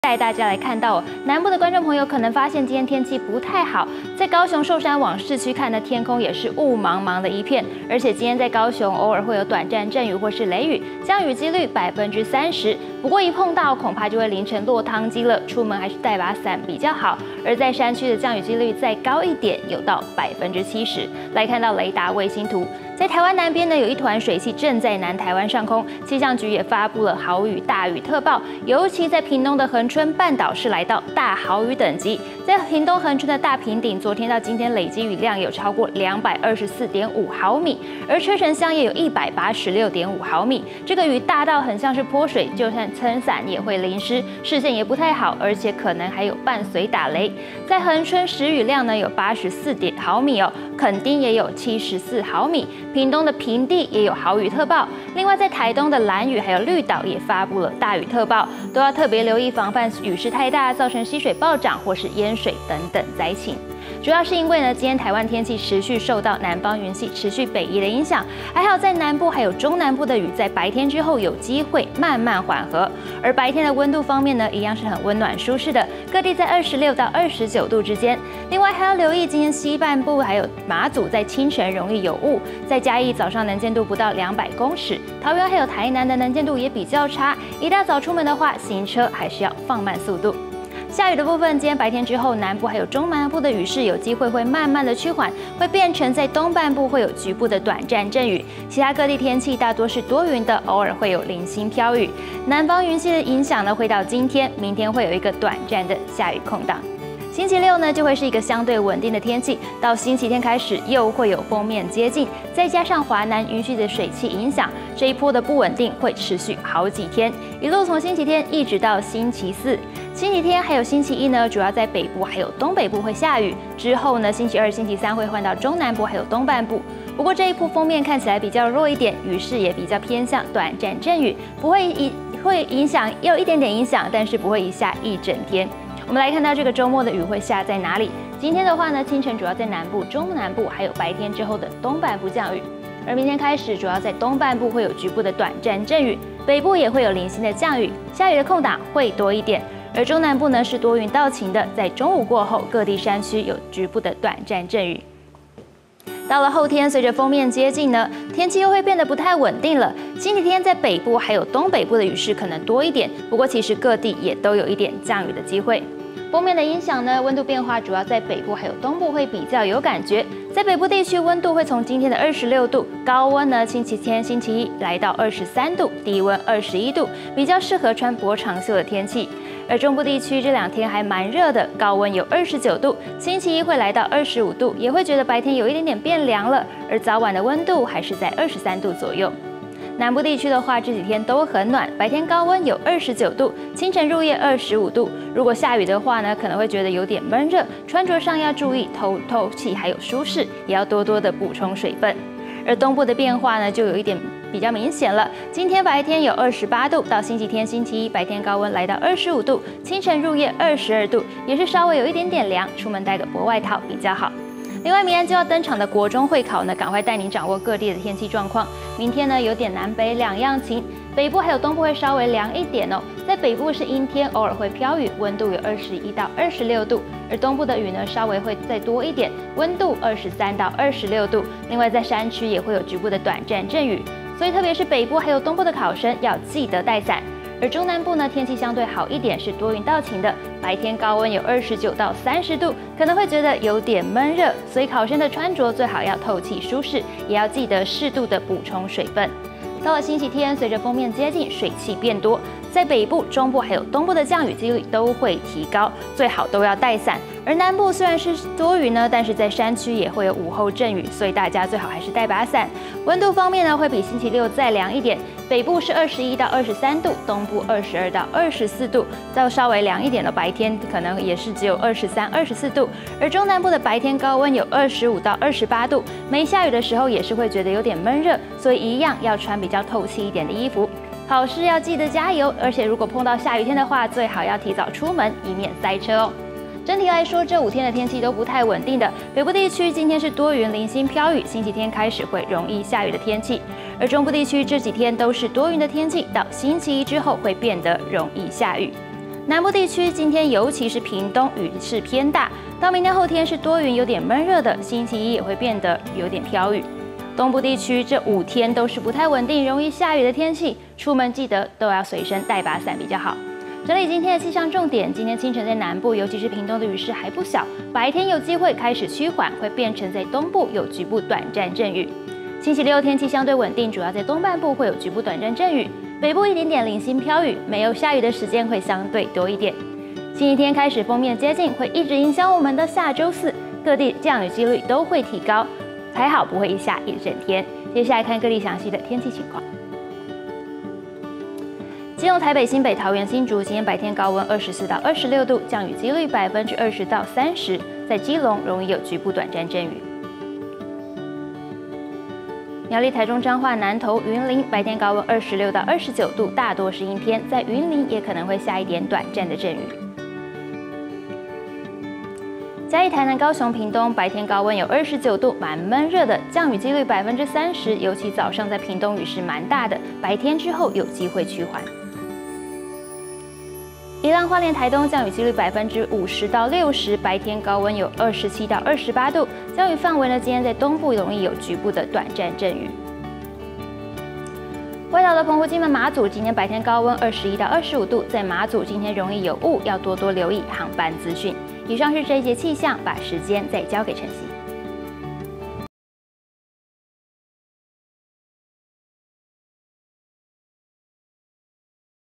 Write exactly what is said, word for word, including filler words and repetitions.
带大家来看到哦，南部的观众朋友可能发现今天天气不太好，在高雄寿山往市区看的天空也是雾茫茫的一片，而且今天在高雄偶尔会有短暂阵雨或是雷雨，降雨几率百分之三十。不过一碰到恐怕就会淋成落汤鸡了，出门还是带把伞比较好。而在山区的降雨几率再高一点，有到百分之七十。来看到雷达卫星图。 在台湾南边呢，有一团水汽正在南台湾上空，气象局也发布了豪雨、大雨特报，尤其在屏东的恒春半岛是来到大豪雨等级。在屏东恒春的大平顶，昨天到今天累积雨量有超过两百二十四点五毫米，而车城乡也有一百八十六点五毫米。这个雨大到很像是泼水，就算撑伞也会淋湿，视线也不太好，而且可能还有伴随打雷。在恒春时雨量呢有八十四点毫米哦，垦丁也有七十四毫米。 屏东的平地也有豪雨特报，另外在台东的兰屿还有绿岛也发布了大雨特报，都要特别留意防范雨势太大造成溪水暴涨或是淹水等等灾情。主要是因为呢，今天台湾天气持续受到南方云系持续北移的影响，还好在南部还有中南部的雨在白天之后有机会慢慢缓和，而白天的温度方面呢，一样是很温暖舒适的，各地在二十六到二十九度之间。另外还要留意今天西半部还有马祖在清晨容易有雾，在嘉义早上能见度不到两百公尺，桃园还有台南的能见度也比较差，一大早出门的话，行车还是要放慢速度。 下雨的部分，今天白天之后，南部还有中南部的雨势有机会会慢慢的趋缓，会变成在东半部会有局部的短暂阵雨，其他各地天气大多是多云的，偶尔会有零星飘雨。南方云系的影响呢，会到今天，明天会有一个短暂的下雨空档。 星期六呢，就会是一个相对稳定的天气，到星期天开始又会有锋面接近，再加上华南云系的水汽影响，这一波的不稳定会持续好几天，一路从星期天一直到星期四。星期天还有星期一呢，主要在北部还有东北部会下雨，之后呢，星期二、星期三会换到中南部还有东半部。不过这一波锋面看起来比较弱一点，雨势也比较偏向短暂阵雨，不会一会影响，也有一点点影响，但是不会一下一整天。 我们来看到这个周末的雨会下在哪里？今天的话呢，清晨主要在南部、中南部，还有白天之后的东半部降雨。而明天开始，主要在东半部会有局部的短暂阵雨，北部也会有零星的降雨，下雨的空档会多一点。而中南部呢是多云到晴的，在中午过后，各地山区有局部的短暂阵雨。 到了后天，随着锋面接近呢，天气又会变得不太稳定了。星期天在北部还有东北部的雨势可能多一点，不过其实各地也都有一点降雨的机会。锋面的影响呢，温度变化主要在北部还有东部会比较有感觉。在北部地区，温度会从今天的二十六度，高温呢，星期天、星期一来到二十三度，低温二十一度，比较适合穿薄长袖的天气。 而中部地区这两天还蛮热的，高温有二十九度，星期一会来到二十五度，也会觉得白天有一点点变凉了，而早晚的温度还是在二十三度左右。南部地区的话，这几天都很暖，白天高温有二十九度，清晨入夜二十五度。如果下雨的话呢，可能会觉得有点闷热，穿着上要注意透透气还有舒适，也要多多的补充水分。而东部的变化呢，就有一点 比较明显了，今天白天有二十八度，到星期天、星期一白天高温来到二十五度，清晨入夜二十二度，也是稍微有一点点凉，出门带个薄外套比较好。另外，明天就要登场的国中会考呢，赶快带您掌握各地的天气状况。明天呢，有点南北两样晴，北部还有东部会稍微凉一点哦。在北部是阴天，偶尔会飘雨，温度有二十一到二十六度，而东部的雨呢稍微会再多一点，温度二十三到二十六度。另外，在山区也会有局部的短暂阵雨。 所以，特别是北部还有东部的考生要记得带伞。而中南部呢，天气相对好一点，是多云到晴的，白天高温有二十九到三十度，可能会觉得有点闷热，所以考生的穿着最好要透气舒适，也要记得适度的补充水分。到了星期天，随着锋面接近，水汽变多，在北部、中部还有东部的降雨几率都会提高，最好都要带伞。而南部虽然是多云呢，但是在山区也会有午后阵雨，所以大家最好还是带把伞。温度方面呢，会比星期六再凉一点，北部是二十一到二十三度，东部二十二到二十四度，再稍微凉一点的白天可能也是只有二十三、二十四度。而中南部的白天高温有二十五到二十八度，没下雨的时候也是会觉得有点闷热，所以一样要穿比较透气一点的衣服。 考试要记得加油，而且如果碰到下雨天的话，最好要提早出门，以免塞车哦。整体来说，这五天的天气都不太稳定的。北部地区今天是多云零星飘雨，星期天开始会容易下雨的天气。而中部地区这几天都是多云的天气，到星期一之后会变得容易下雨。 南部地区今天尤其是屏东雨势偏大，到明天后天是多云有点闷热的，星期一也会变得有点飘雨。东部地区这五天都是不太稳定、容易下雨的天气，出门记得都要随身带把伞比较好。整理今天的气象重点，今天清晨在南部，尤其是屏东的雨势还不小，白天有机会开始趋缓，会变成在东部有局部短暂阵雨。星期六天气相对稳定，主要在东半部会有局部短暂阵雨，北部一点点零星飘雨，没有下雨的时间会相对多一点。星期天开始锋面接近，会一直影响我们的下周四，各地降雨几率都会提高，还好不会一下一整天。接下来看各地详细的天气情况。基隆、台北、新北、桃园、新竹，今天白天高温二十四到二十六度，降雨几率百分之二十到三十，在基隆容易有局部短暂阵雨。苗栗、台中、彰化、南投、云林，白天高温二十六到二十九度，大多是阴天，在云林也可能会下一点短暂的阵雨。嘉义、台南、高雄、屏东，白天高温有二十九度，蛮闷热的，降雨几率百分之三十，尤其早上在屏东雨势蛮大的，白天之后有机会趋缓。宜兰花莲台东降雨几率百分之五十到六十，白天高温有二十七到二十八度，降雨范围呢，今天在东部容易有局部的短暂阵雨。外岛的澎湖、金门、马祖，今天白天高温二十一到二十五度，在马祖今天容易有雾，要多多留意航班资讯。以上是这一节气象，把时间再交给晨曦。